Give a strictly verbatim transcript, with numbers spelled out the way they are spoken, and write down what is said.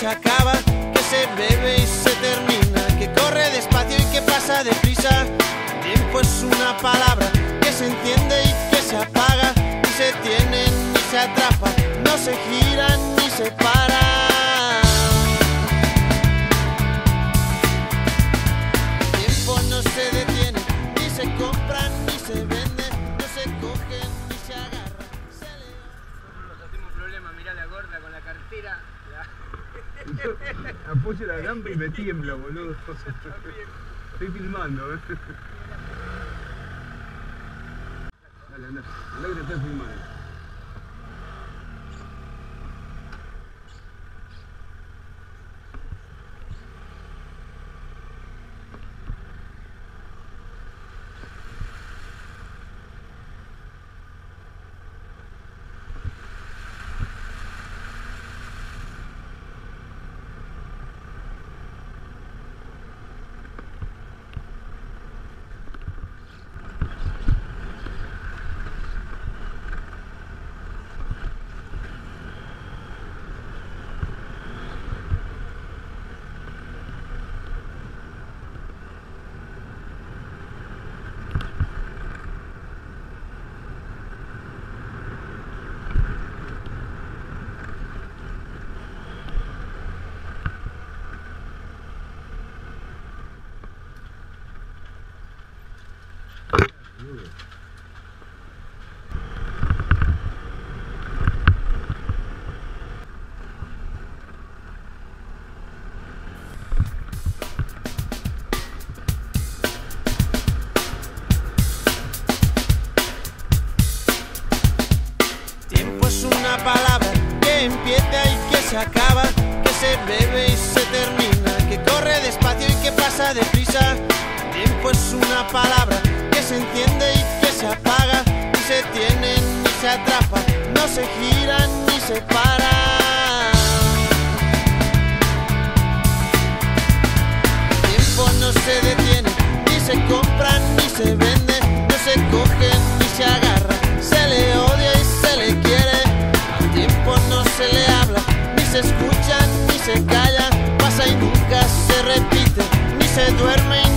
se acaba, que se bebe y se termina, que corre despacio y que pasa deprisa. Tiempo es una palabra que se entiende y que se apaga, ni se tiene ni se atrapa, no se gira ni se para. El tiempo no se detiene, ni se compra ni se vende, no se coge ni se agarra, se le... Nos hacemos problema, mirá la gorda con la cartera. La... Apoyo la gamba y me tiembla, boludo. Estoy filmando, eh. Dale, anda, anda que te estás filmando. Tiempo es una palabra que empieza y que se acaba, que se bebe y se termina, que corre despacio y que pasa deprisa. Tiempo es una palabra que se entiende y que se apaga, ni se tiene ni se atrapa, no se gira ni se para. El tiempo no se detiene, ni se compra ni se vende, no se coge ni se agarra, se le odia y se le quiere. Al tiempo no se le habla, ni se escucha ni se calla, pasa y nunca se repite, ni se duerme y